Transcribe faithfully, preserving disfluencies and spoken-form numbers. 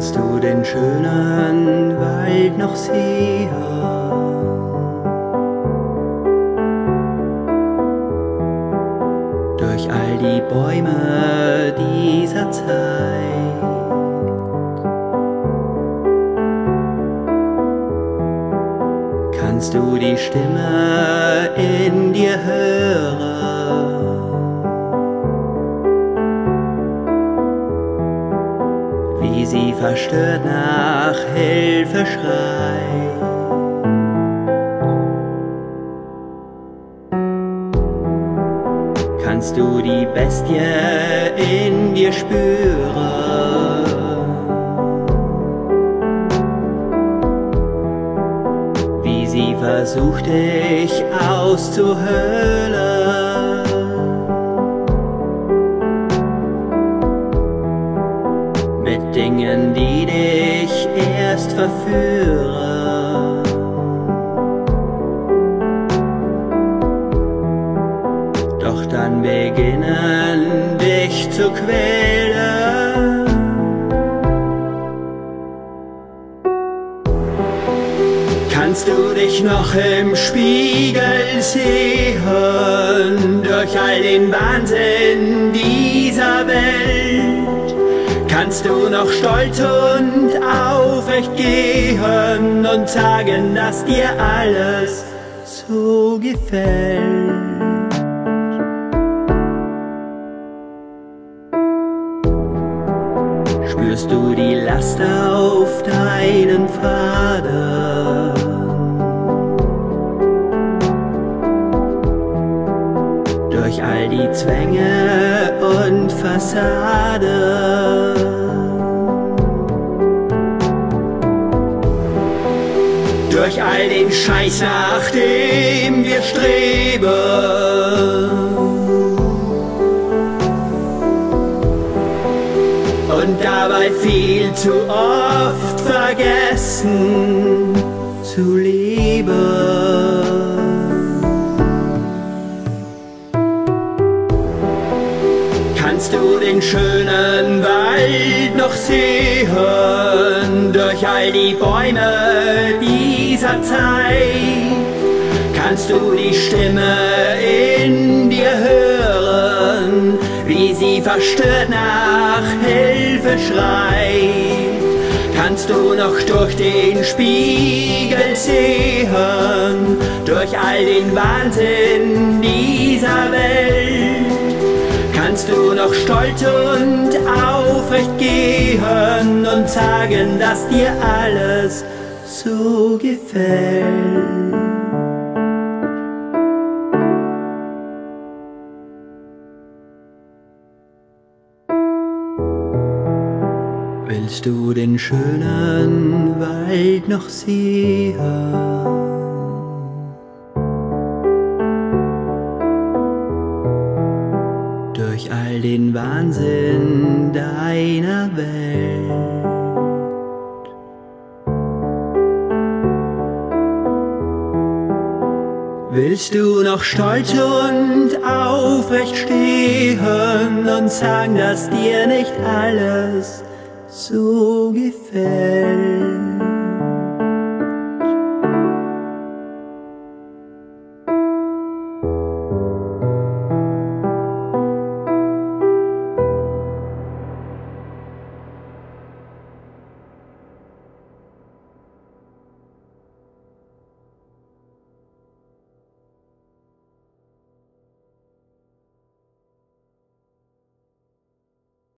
Kannst du den schönen Wald noch sehen? Durch all die Bäume dieser Zeit. Kannst du die Stimme in dir hören? Wie sie verstört nach Hilfe schreit. Kannst du die Bestie in dir spüren? Wie sie versucht dich auszuhöhlen? Mit Dingen, die dich erst verführen. Doch dann beginnen dich zu quälen. Kannst du dich noch im Spiegel sehen, durch all den Wahnsinn dieser Welt? Kannst du noch stolz und aufrecht gehen und sagen, dass dir alles so gefällt? Spürst du die Last auf deinen Pfaden? Durch all die Zwänge und Fassaden. Durch all den Scheiß, nach dem wir streben. Und dabei viel zu oft vergessen zu leben. Kannst du den schönen Wald noch sehen, durch all die Bäume dieser Zeit? Kannst du die Stimme in dir hören, wie sie verstört nach Hilfe schreit? Kannst du noch durch den Spiegel sehen, durch all den Wahnsinn dieser Welt? Kannst du noch stolz und aufrecht gehen und sagen, dass dir alles so gefällt? Willst du den schönen Wald noch sehen? Durch all den Wahnsinn deiner Welt. Willst du noch stolz und aufrecht stehen und sagen, dass dir nicht alles so gefällt?